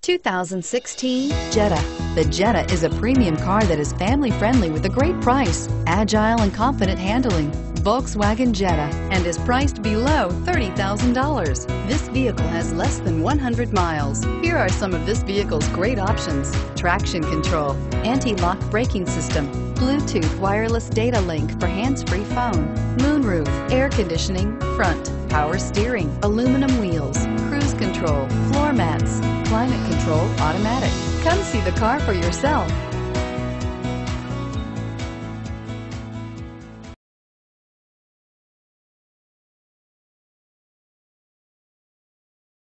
2016 Jetta. The Jetta is a premium car that is family-friendly with a great price, agile and confident handling. Volkswagen Jetta, and is priced below $30,000. This vehicle has less than 100 miles. Here are some of this vehicle's great options: traction control, anti-lock braking system, Bluetooth wireless data link for hands-free phone, moonroof, air conditioning, front, power steering, aluminum wheels, cruise control, floor mats, climate control automatic. Come see the car for yourself.